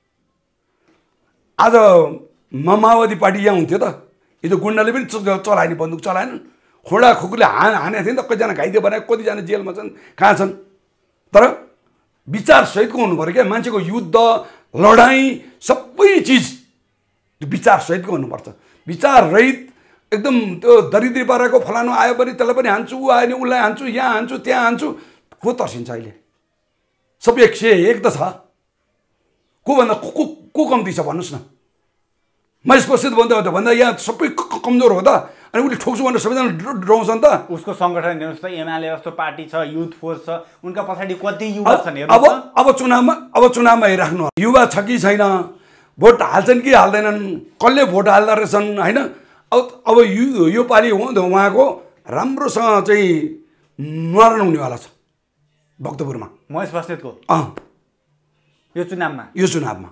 आज माओवादी पार्टी यहाँ हुन्थ्यो त यो त गुन्डाले पनि चलायो नि बन्दुक चलाएन खोडा खुकुले हानेको थियो नि त कतिजना घाइते बनायो कतिजना जेलमा छन् कहाँ छन् तर विचार सहितको हुनु पर्यो क्या मान्छेको युद्ध लडाइँ सबै चिज विचार सहितको हुनुपर्छ विचार रहित एकदम त्यो दरिद्री पाराको फलानु आयो भने त्यसलाई पनि हान्छु ऊ आयो भने उसलाई हान्छु यहाँ हान्छु त्यहाँ हान्छु को तर्सिन्छ अहिले सब 101 त छ को भन्दा को कम्ती छ भन्नुहोस् न। महेश बस्नेत भन्दा यहाँ सबै कमजोर हो त, अनि उसले ठोक्छु भनेर सबैजना डराउँछ नि त। उसको सङ्गठन हेर्नुहोस् त, एमाले जस्तो पार्टी छ, युथ फोर्स छ, उनका पछाडि कति युवा छन् हेर्नुहोस् त। अब चुनावमा हेरिराख्नु, युवा छ कि छैन, भोट हाल्छन् कि हाल्दैनन्, कसले भोट हाल्दा रहेछन् होइन। अब यो पालि उहाँको राम्रोसँग चाहिँ न्वारण हुनेवाला छ भक्तपुरमा, महेश बस्नेतको यो चुनावमा।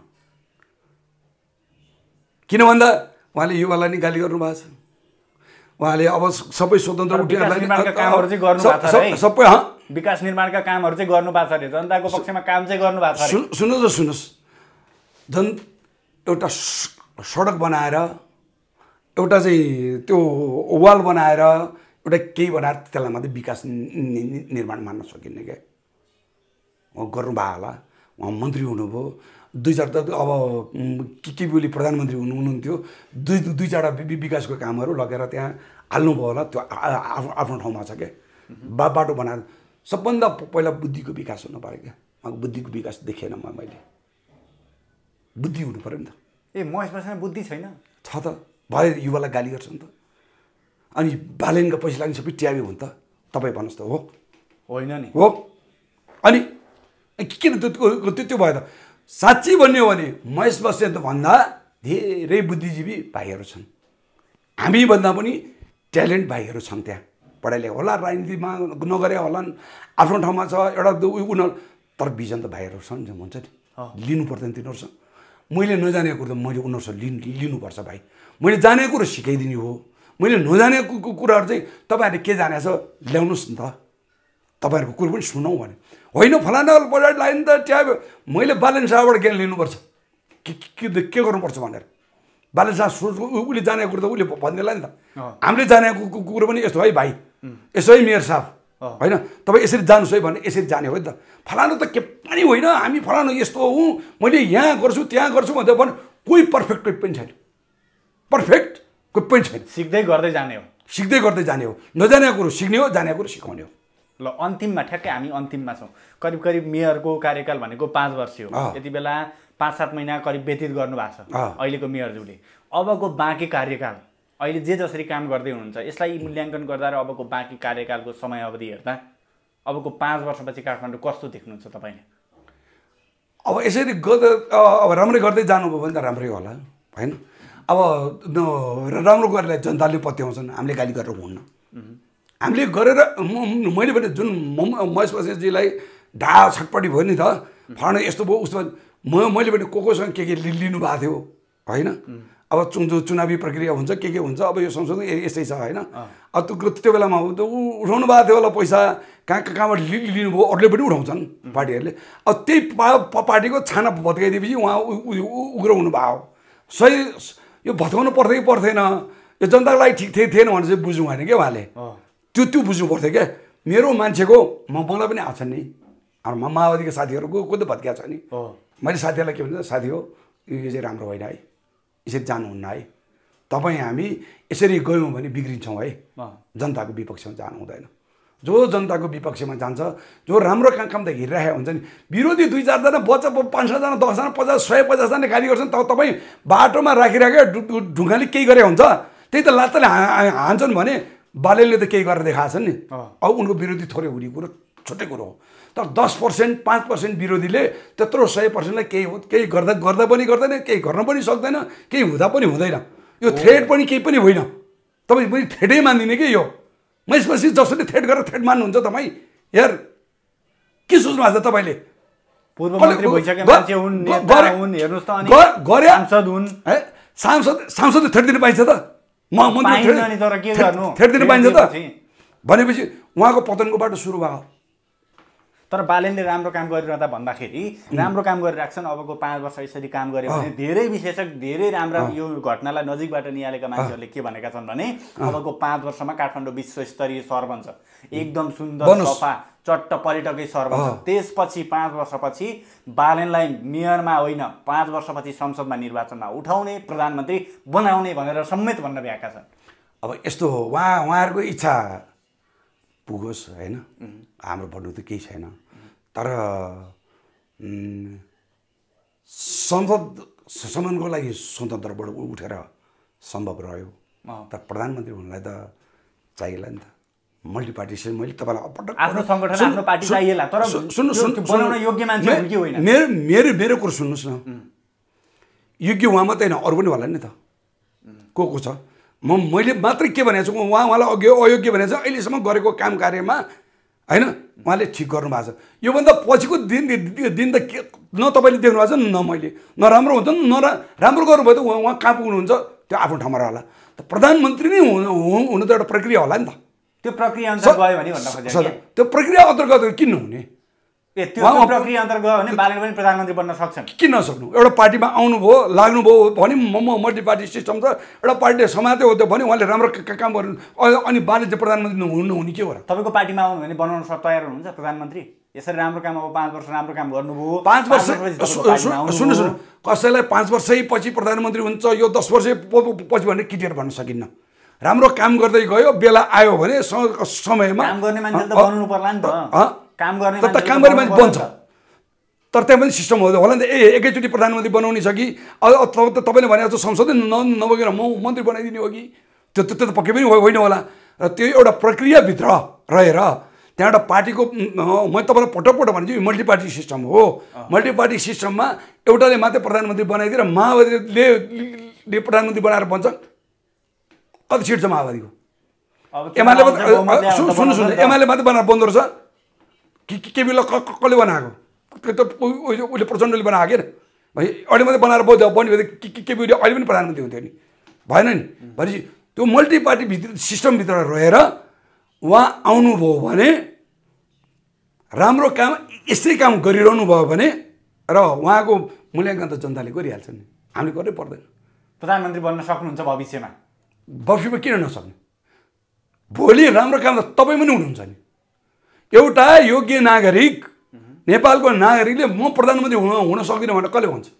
किन भन्दा उहाँले युवालाई नि गाली गर्नुभएको छ, उहाँले अब सबै स्वतन्त्र सबै विकास निर्माणका कामहरू चाहिँ गर्नु भएको छ अरे, जनताको पक्षमा काम चाहिँ गर्नु भएको छ। सुन्नुहोस्, एउटा सडक बनाएर, एउटा चाहिँ त्यो वाल बनाएर, एउटा केही बनाएर त्यसलाई मात्रै विकास निर्माण मान्न सकिन्न क्या। उहाँ गर्नुभयो होला, उहाँ मन्त्री हुनुभयो, 2-4 त अब के बोली प्रधानमन्त्री हुनुहुन्थ्यो, दुई चारवटा विकासको कामहरू लगेर त्यहाँ हाल्नुभयो होला, त्यो आफ्नो ठाउँमा छ क्या। बाटो बनाएर सबभन्दा पहिला बुद्धिको विकास हुनु पऱ्यो क्या। उहाँको बुद्धिको विकास देखेन मैले, बुद्धि हुनु पऱ्यो नि त। महेश बस्नेतमा बुद्धि छैन छ त, भयो युवालाई गाली गर्छ नि त। अनि बालेनका पैसा लाग्ने सबै ट्याबी हुन् त, तपाईँ भन्नुहोस् त। होइन नि हो, अनि किन त्यो भयो त। साँच्ची भन्ने हो भने महेश बस्नेत भन्दा धेरै बुद्धिजीवी भाइहरू छन्, हामीभन्दा पनि ट्यालेन्ट भाइहरू छन् त्यहाँ। पढाइ लेखा होला, राजनीतिमा नगरे होलान्, आफ्नो ठाउँमा छ एउटा उनीहरू, तर भिजन त भाइहरू छन् जो हुन्छ नि, लिनु पर्दैन तिनीहरूसँग। मैले नजानेको कुरो त मैले उनीहरूसँग लिनुपर्छ भाइ। मैले जानेको कुरो सिकाइदिने हो, मैले नजानेको कुराहरू चाहिँ तपाईँहरूले के जानेछ ल्याउनुहोस् नि त, तपाईँहरूको कुरो पनि सुनौँ भने। होइन फलाना बजार लाइन त ट्याब, मैले बालन शाहबाट ज्ञान लिनुपर्छ के गर्नुपर्छ भनेर। बालन शाह उसले जानेको कुरो त उसले भनिदिएला नि त। हामीले जानेको कुरो पनि यस्तो है भाइ, यसो है मेयर साहब होइन, तपाईँ यसरी जानुहोस् है भने यसरी जाने हो नि त। फलानु त के पनि होइन, हामी फलानु यस्तो हौँ, मैले यहाँ गर्छु त्यहाँ गर्छु भन्दा भने कोही पर्फेक्ट कोही पनि छैन, पर्फेक्ट कोही पनि छैन। सिक्दै गर्दै जाने हो, नजानेको कुरो सिक्ने हो, जानेको कुरो सिकाउने हो। ल अन्तिममा ठ्याक्कै हामी अन्तिममा छौँ। करिब मेयरको कार्यकाल भनेको 5 वर्ष हो। यति बेला 5-7 महिना करिब व्यतीत गर्नुभएको छ अहिलेको मेयरज्यूले। अबको बाँकी कार्यकाल अहिले जे जसरी काम गर्दै हुनुहुन्छ, यसलाई मूल्याङ्कन गर्दा र अबको बाँकी कार्यकालको समयावधि हेर्दा अबको 5 वर्षपछि काठमाडौँ कस्तो देख्नुहुन्छ तपाईँले? अब यसरी अब राम्रै गर्दै जानुभयो भने त राम्रै होला होइन। अब राम्रो गरेर जनताले पत्याउँछन्, हामीले गाली गरेर हुन्न। हामीले गरेर मैले भने जुन महेश बस्नेतजीलाई ढा छटपट्टि भयो नि त, फलाना यस्तो भयो उस्तो मैले भने कोसँग के लिनु भएको थियो होइन। अब चुनावी प्रक्रिया हुन्छ, के हुन्छ, अब यो संशोधन यस्तै छ होइन। अब त्यो बेलामा उठाउनु भएको थियो होला पैसा, कहाँबाट लिनुभयो, अरूले पनि उठाउँछन् पार्टीहरूले। अब त्यही पार्टीको छाना भत्काइदिएपछि उहाँ उग्रो हुनुभयो। सही, यो भत्काउनु पर्दैन, यो जनताको लागि ठिक थिएन भने चाहिँ बुझ्नु भएन क्या उहाँले, त्यो बुझ्नु पर्थ्यो क्या। मेरो मान्छेको मलाई पनि आउँछ नि, अब माओवादीको साथीहरूको को त भत्किया छ नि। मैले साथीहरूलाई के भन्छ, साथी हो यो चाहिँ राम्रो होइन है, यसरी जानुहुन्न है, तपाईँ हामी यसरी गयौँ भने बिग्रिन्छौँ है, जनताको विपक्षमा जानु हुँदैन। जो जनताको विपक्षमा जान्छ, जो राम्रो काम त हिँडिरहेको हुन्छ नि, विरोधी 2-4 जना बच्चा 5-6 जना 10 जना 50-150 जना गाली गर्छन्, तपाईँ बाटोमा राखिराखेर ढुङ्गाले केही गरे हुन्छ, त्यही त लात्ताले हान्छन् भने बालेनले त केही गरेर देखाएको छन् नि। अब उनको विरोधी थोरै हुने कुरो छुट्टै कुरो हो, तर 10% 5% विरोधीले त्यत्रो 100%लाई केही गर्दा पनि गर्दैन, केही गर्न पनि सक्दैन, केही हुँदा पनि हुँदैन। यो थ्रेड पनि केही पनि होइन, तपाईँ मैले थ्रेडै मान्दिनँ कि यो। महेश बस्नेत जसरी थ्रेड गरेर थ्रेड मान्नुहुन्छ तपाईँ, यार के सोच्नु भएको छ तपाईँले? पूर्व मन्त्री भइसके मान्छे हुन्, नेता हुन्, हेर्नुस् त, अनि सांसद हुन्, सांसद थ्रेड दिन पाइन्छ त? थ्रेड दिन पाइन्छ त? भनेपछि उहाँको पतनको बाटो सुरु भयो। तर बालेनले राम्रो काम गरिरहँदा भन्दाखेरि राम्रो काम गरिरहेको छन्। अबको 5 वर्ष यसरी काम गऱ्यो भने धेरै विश्लेषक, धेरै राम्रा यो घटनालाई नजिकबाट निहालेका मान्छेहरूले के भनेका छन् भने अबको 5 वर्षमा काठमाडौँ विश्वस्तरीय सहर बन्छ, एकदम सुन्दर सफा चट्ट पर्यटकीय सहर बन्छ। त्यसपछि 5 वर्षपछि बालेनलाई मेयरमा होइन, 5 वर्षपछि संसदमा निर्वाचनमा उठाउने, प्रधानमन्त्री बनाउने भनेर समेत भन्न भएका छन्। अब यस्तो हो, उहाँहरूको इच्छा पुगोस् होइन, हाम्रो भन्नु त केही छैन। तर संसद सम्मानको लागि स्वतन्त्रबाट उठेर सम्भव रह्यो तर प्रधानमन्त्री हुनलाई त चाहिएला नि त मल्टी पार्टी सिस्टम मैले तपाईँलाई आफ्नो सङ्गठन आफ्नो पार्टी चाहिएला तर बनाउन योग्य मान्छे हुन् कि होइन मेरो कुरो सुन्नुहोस् न योग्य उहाँ मात्रै होइन अरू पनि होला नि त को छ मैले मात्रै के भनेको छु उहाँलाई अयोग्य भनेको छ अहिलेसम्म गरेको काम कार्यमा होइन उहाँले ठिक गर्नुभएको छ योभन्दा पछिको दिन त के न तपाईँले देख्नु भएको छ न मैले नराम्रो हुन्छ न राम्रो गर्नुभयो त उहाँ कहाँ पुग्नुहुन्छ त्यो आफ्नो ठाउँमा रहला त प्रधानमन्त्री नै हुनु त एउटा प्रक्रिया होला नि त त्यो प्रक्रिया अन्तर्गत गयो भने भन्न खोजेको त्यो प्रक्रिया अन्तर्गत किन नहुने त्यो प्रक्रिया अन्तर्गत गयो भने बालेन पनि प्रधानमन्त्री बन्न सक्छन् किन नसक्नु एउटा पार्टीमा आउनुभयो लाग्नुभयो भने मल्टी पार्टी सिस्टम छ एउटा पार्टीले समाते हो त्यो भने उहाँले राम्रो काम गर्नु अनि बालेन चाहिँ प्रधानमन्त्री हुने के हो र तपाईँको पार्टीमा आउनु भने बनाउन तयार हुनुहुन्छ प्रधानमन्त्री यसरी राम्रो काम अब 5 वर्ष राम्रो काम गर्नुभयो 5 वर्ष सुन्नु कसैलाई 5 वर्षै पछि प्रधानमन्त्री हुन्छ यो 10 वर्षै पछि भनेर क्लियर भन्न सकिन्न राम्रो काम गर्दै गयो बेला आयो भने समयमा काम गर्ने मान्छे त बनाउनु पर्ला नि त काम गर्ने मान्छे बन्छ तर त्यहाँ पनि सिस्टम होला नि त एकैचोटि प्रधानमन्त्री बनाउने छ कि तपाईँले भने जस्तो संसदै नबगेर म मन्त्री बनाइदिने हो कि त्यो त पक्कै पनि होइन होला र त्यो एउटा प्रक्रियाभित्र रहेर त्यहाँ एउटा पार्टीको मैले तपाईँलाई पटक भन्छु यो मल्टी पार्टी सिस्टम हो मल्टी पार्टी सिस्टममा एउटाले मात्रै प्रधानमन्त्री बनाइदिएर माओवादीले प्रधानमन्त्री बनाएर बन्छ कति सिट छ माओवादीको एमाले सुन्नु एमाले मात्रै बनाएर बन्दो रहेछ केपीलाई कसले बनाएको त्यो त उसले प्रचण्डले बनाएको के भाइ अहिले मात्रै बनाएर बन्यो भने केपीले अहिले पनि प्रधानमन्त्री हुन्थ्यो नि भएन नि भनेपछि त्यो मल्टी पार्टी सिस्टमभित्र रहेर उहाँ आउनुभयो भने राम्रो काम यस्तै काम गरिरहनु भयो भने र उहाँको मूल्याङ्कन त जनताले गरिहाल्छ नि हामीले गर्नै पर्दैन प्रधानमन्त्री बन्न सक्नुहुन्छ भविष्यमा किन नसक्ने भोलि राम्रो काम त तपाईँ पनि हुनुहुन्छ नि एउटा योग्य नागरिक नेपालको नागरिकले म प्रधानमन्त्री हुन सक्दिनँ भनेर कसले भन्छ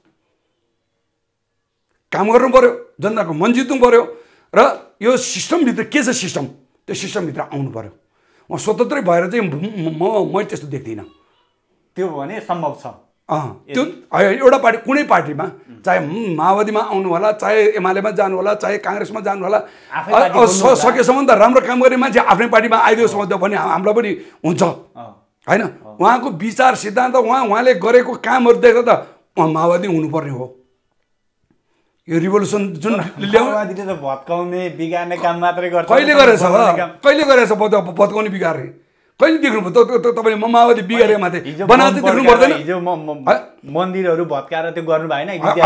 काम गर्नु पर्यो जनताको मन जित्नु पर्यो र यो सिस्टमभित्र के छ सिस्टम त्यो सिस्टमभित्र आउनु पर्यो म स्वतन्त्रै भएर चाहिँ मैले त्यस्तो देख्दिनँ त्यो भने सम्भव छ त्यो एउटा पार्टी कुनै पार्टीमा चाहे माओवादीमा आउनु होला चाहे एमालेमा जानु होला चाहे काङ्ग्रेसमा जानु होला सकेसम्म त राम्रो काम गर्ने मान्छे आफ्नै पार्टीमा आइदियोस् भने हामीलाई पनि हुन्छ होइन उहाँको विचार सिद्धान्त उहाँले गरेको कामहरू देख्दा त माओवादी हुनुपर्ने हो यो रिभोल्युसन जुन माओवादीले त भत्काउने बिगार्ने काम मात्रै गर्छ कहिले गरेछ भत्काउने बिगार्ने कहिले देख्नुभयो तपाईँले माओवादी बिगारे माथि बनाएर देख्नु पर्दैन हिजो मन्दिरहरू भत्काएर त्यो गर्नु भएन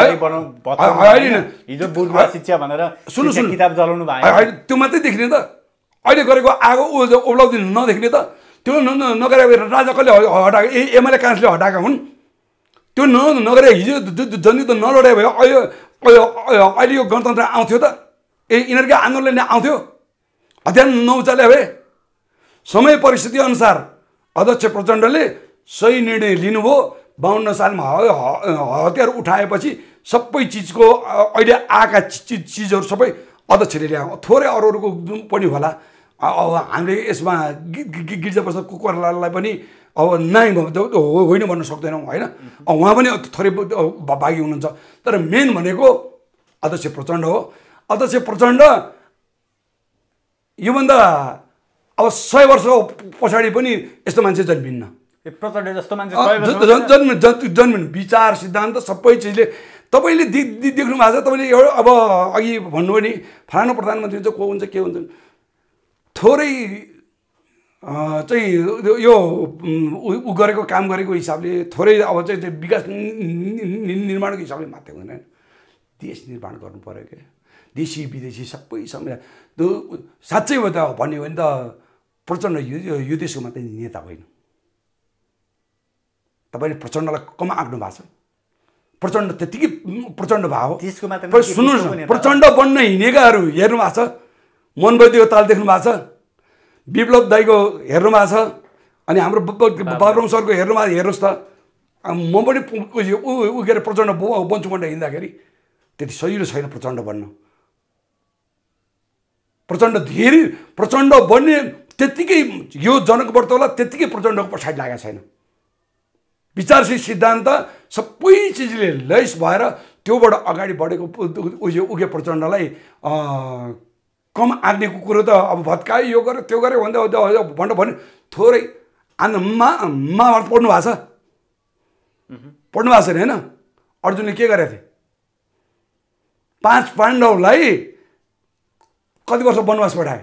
हिजो बुधबार शिक्षा भनेर सुन्नु किताब जलाउनु भयो त्यो मात्रै देख्ने त अहिले गरेको आगो ओब्लाउँदिन नदेख्ने त त्यो नगरे राजा कसले हटाएको एमाले काङ्ग्रेसले हटाएका हुन् त्यो नगरे हिजो जनयुद्ध नलडाए भयो अहिले यो गणतन्त्र आउँथ्यो त यिनीहरूकै आन्दोलनले आउँथ्यो हतियार नउचाले भए समय परिस्थिति अनुसार अध्यक्ष प्रचण्डले सही निर्णय लिनुभयो 52 सालमा हतियार उठाएपछि सबै चिजको अहिले आएका चिजहरू सबै अध्यक्षले ल्यायो थोरै अरूको पनि होला अब हामीले यसमा गिर्जा प्रसाद कोइरालालाई पनि अब नाइ होइन भन्न सक्दैनौँ होइन उहाँ पनि थोरै भागी हुनुहुन्छ तर मेन भनेको अध्यक्ष प्रचण्ड हो अध्यक्ष प्रचण्ड योभन्दा अब 100 वर्ष पछाडि पनि यस्तो मान्छे जन्मिन्न प्रचण्ड जस्तो मान्छे जन्मिनु विचार सिद्धान्त सबै चिजले तपाईँले देख्नु भएको छ तपाईँले एउटा अब अघि भन्नुभयो नि फलानु प्रधानमन्त्री हुन्छ को हुन्छ के हुन्छ थोरै चाहिँ यो ऊ गरेको काम गरेको हिसाबले थोरै अब चाहिँ विकास निर्माणको हिसाबले मात्रै हुँदैन देश निर्माण गर्नु पऱ्यो क्या देशी विदेशी सबै समय साँच्चै हो त भन्यो भने त प्रचण्ड यो देशको मात्रै नेता होइन तपाईँले प्रचण्डलाई कम आँक्नु भएको छ प्रचण्ड त्यतिकै प्रचण्ड भएको सुन्नुहोस् प्रचण्ड बन्न हिँडेकाहरू हेर्नु भएको छ मनबैदीको ताल देख्नु भएको छ विप्लव दाईको हेर्नु भएको छ अनि हाम्रो बाबुराम सरको हेर्नुहोस् त म पनि ऊ के अरे प्रचण्ड बन्छु भनेर हिँड्दाखेरि त्यति सजिलो छैन प्रचण्ड बन्न प्रचण्ड बन्ने त्यत्तिकै यो जनक बर्तौला त्यत्तिकै प्रचण्डको पछाडि लागेको छैन विचारशील सिद्धान्त सबै चिजले लैस भएर त्योबाट अगाडि बढेको उगे प्रचण्डलाई कम आग्ने कुरो त अब भत्कायो यो गर्यो त्यो गर्यो भन्दा भन्यो थोरै महाभारत पढ्नु भएको छ पढ्नु भएको छैन होइन अर्जुनले के गरेको थिए 5 पाण्डवलाई कति वर्ष वनवास पठाए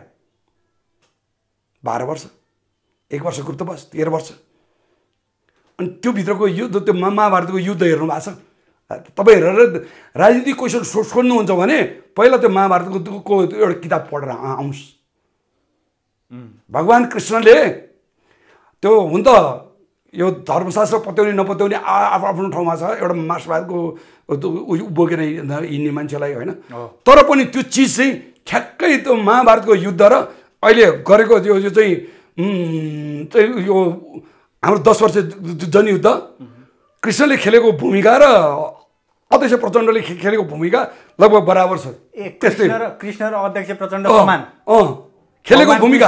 12 वर्ष 1 वर्ष गुप्तवास 13 वर्ष अनि त्यो भित्रको युद्ध त्यो महाभारतको युद्ध हेर्नु भएको छ तपाईँ हेरेर राजनीतिक क्वेसन सोध्नुहुन्छ भने पहिला त्यो महाभारतको एउटा किताब पढेर आउनुहोस् भगवान् कृष्णले त्यो हुन त यो धर्मशास्त्र पत्याउने नपत्याउने आफ्नो ठाउँमा छ एउटा मार्क्सवादको बोकेर हिँड्ने मान्छेलाई होइन तर पनि त्यो चिज चाहिँ ठ्याक्कै त्यो महाभारतको युद्ध र अहिले गरेको यो चाहिँ यो हाम्रो 10 वर्ष जनयुद्ध कृष्णले खेलेको भूमिका र अध्यक्ष प्रचण्डले खेलेको भूमिका लगभग बराबर छ त्यस्तै कृष्ण र अध्यक्ष प्रचण्ड समान खेलेको भूमिका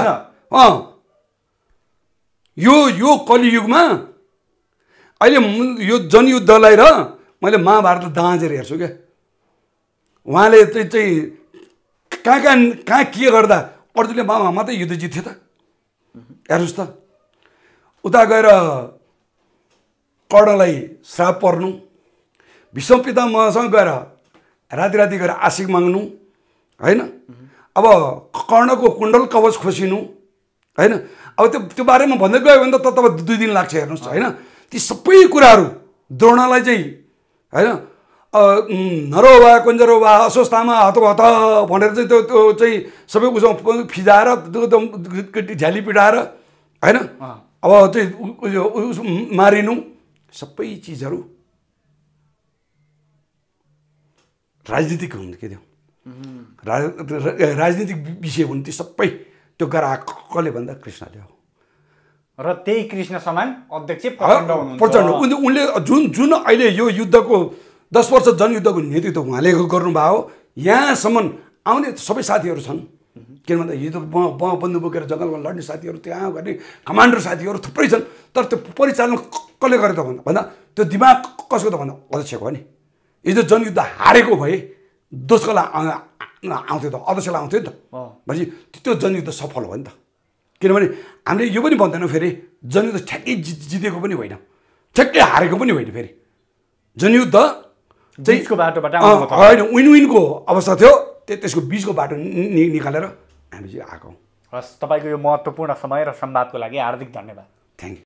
यो कलियुगमा अहिले यो जनयुद्धलाई र मैले महाभारत दाँजेर हेर्छु क्या उहाँले चाहिँ कहाँ के गर्दा अर्जुनले मात्रै युद्ध जित्थ्यो त हेर्नुहोस् त उता गएर कर्णलाई श्राप पर्नु भीष्म पितामहसँग गएर राति राति गएर आशिक माग्नु होइन अब कर्णको कुण्डल कवच खोसिनु होइन अब त्यो बारेमा भन्दै गयो भने त तपाईँ 2 दिन लाग्छ हेर्नुहोस् होइन ती सबै कुराहरू द्रोणलाई चाहिँ होइन नरो वा कुञ्जरो वा अस्वस्थामा हतभत भनेर चाहिँ त्यो चाहिँ सबै उसमा फिजाएर झ्याली पिटाएर होइन अब चाहिँ मारिनु सबै चिजहरू राजनीतिक हुन् के त्यो राजनीतिक विषय हुन् ती सबै त्यो गराएको कसले भन्दा कृष्णले हो र त्यही कृष्ण समान अध्यक्ष प्रचण्ड उनले जुन अहिले यो युद्धको 10 वर्ष जनयुद्धको नेतृत्व उहाँले गर्नुभयो हो यहाँसम्म आउने सबै साथीहरू छन् किन भन्दा यो त बन्धु बोकेर जङ्गलमा लड्ने साथीहरू त्यहाँ गर्ने कमान्डर साथीहरू थुप्रै छन् तर त्यो परिचालन कसले गरे त भन्दा त्यो दिमाग कसको त भन्दा अध्यक्षको हो नि यो जनयुद्ध हारेको भए दोस्रोलाई आउँथ्यो त अध्यक्षलाई आउँथ्यो नि त भनेपछि त्यो जनयुद्ध सफल हो नि त किनभने हामीले यो पनि भन्दैनौँ फेरि जनयुद्ध ठ्याक्कै जितेको पनि होइन ठ्याक्कै हारेको पनि होइन फेरि जनयुद्ध चाहिँ होइन विन विनको अवस्था थियो त्यसको बिचको बाटो निकालेर हामी चाहिँ आएको हौँ हस् तपाईँको यो महत्त्वपूर्ण समय र संवादको लागि हार्दिक धन्यवाद थ्याङ्क यू